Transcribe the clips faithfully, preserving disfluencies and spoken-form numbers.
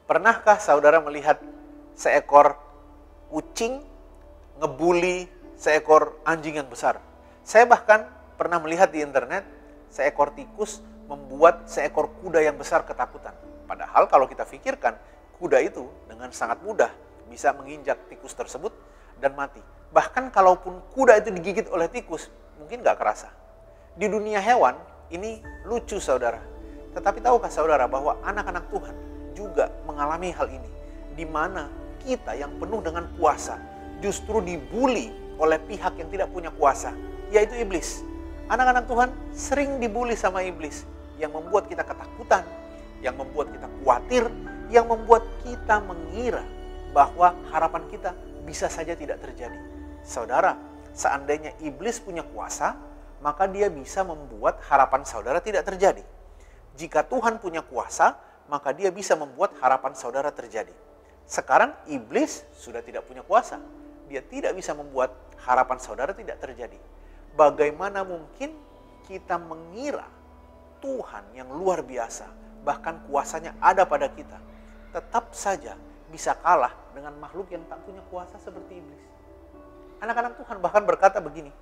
Pernahkah saudara melihat seekor kucing ngebuli seekor anjing yang besar? Saya bahkan pernah melihat di internet seekor tikus membuat seekor kuda yang besar ketakutan. Padahal kalau kita pikirkan, kuda itu dengan sangat mudah bisa menginjak tikus tersebut dan mati. Bahkan kalaupun kuda itu digigit oleh tikus, mungkin gak kerasa. Di dunia hewan, ini lucu saudara. Tetapi tahukah saudara bahwa anak-anak Tuhan juga mengalami hal ini, di mana kita yang penuh dengan kuasa justru dibuli oleh pihak yang tidak punya kuasa, yaitu iblis. Anak-anak Tuhan sering dibuli sama iblis, yang membuat kita ketakutan, yang membuat kita khawatir, yang membuat kita mengira bahwa harapan kita bisa saja tidak terjadi. Saudara, seandainya iblis punya kuasa, maka dia bisa membuat harapan saudara tidak terjadi. Jika Tuhan punya kuasa, maka dia bisa membuat harapan saudara terjadi. Sekarang iblis sudah tidak punya kuasa. Dia tidak bisa membuat harapan saudara tidak terjadi. Bagaimana mungkin kita mengira Tuhan yang luar biasa, bahkan kuasanya ada pada kita, tetap saja bisa kalah dengan makhluk yang tak punya kuasa seperti iblis. Anak-anak Tuhan bahkan berkata begini,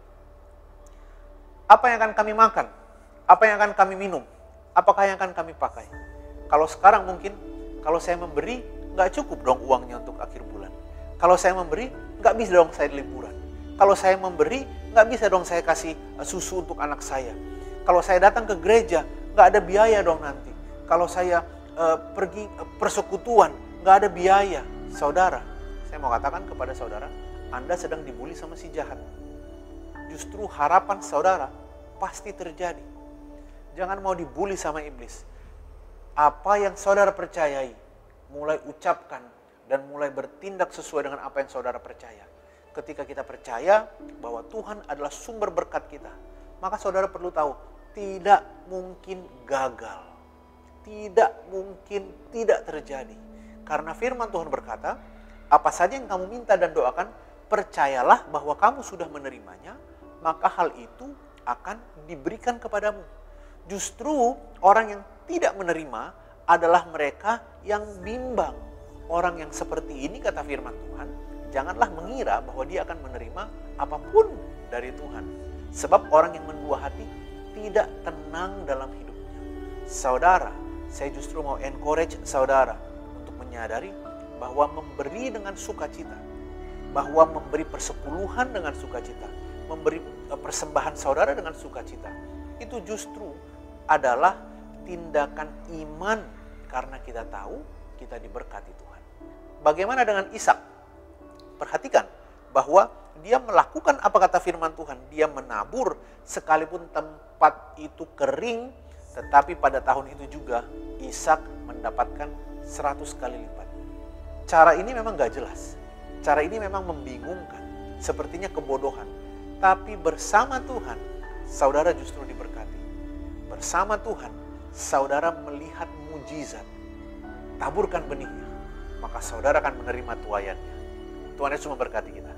apa yang akan kami makan? Apa yang akan kami minum? Apakah yang akan kami pakai? Kalau sekarang mungkin, kalau saya memberi, nggak cukup dong uangnya untuk akhir bulan. Kalau saya memberi, nggak bisa dong saya liburan. Kalau saya memberi, nggak bisa dong saya kasih susu untuk anak saya. Kalau saya datang ke gereja, nggak ada biaya dong nanti. Kalau saya uh, pergi uh, persekutuan, nggak ada biaya. Saudara, saya mau katakan kepada saudara, Anda sedang dibully sama si jahat. Justru harapan saudara pasti terjadi. Jangan mau dibully sama iblis. Apa yang saudara percayai, mulai ucapkan dan mulai bertindak sesuai dengan apa yang saudara percaya. Ketika kita percaya bahwa Tuhan adalah sumber berkat kita, maka saudara perlu tahu, tidak mungkin gagal. Tidak mungkin tidak terjadi. Karena firman Tuhan berkata, apa saja yang kamu minta dan doakan, percayalah bahwa kamu sudah menerimanya, maka hal itu akan diberikan kepadamu. Justru orang yang tidak menerima adalah mereka yang bimbang. Orang yang seperti ini, kata firman Tuhan, janganlah mengira bahwa dia akan menerima apapun dari Tuhan. Sebab orang yang mendua hati tidak tenang dalam hidupnya. Saudara, saya justru mau encourage saudara untuk menyadari bahwa memberi dengan sukacita, bahwa memberi persepuluhan dengan sukacita, memberi persembahan saudara dengan sukacita, itu justru adalah tindakan iman karena kita tahu kita diberkati Tuhan. Bagaimana dengan Ishak? Perhatikan bahwa dia melakukan apa kata firman Tuhan. Dia menabur sekalipun tempat itu kering, tetapi pada tahun itu juga Ishak mendapatkan seratus kali lipat. Cara ini memang gak jelas. Cara ini memang membingungkan. Sepertinya kebodohan. Tapi bersama Tuhan, saudara justru diberkati. Bersama Tuhan, saudara melihat mujizat. Taburkan benihnya, maka saudara akan menerima tuaiannya. Tuhan Yesus memberkati kita.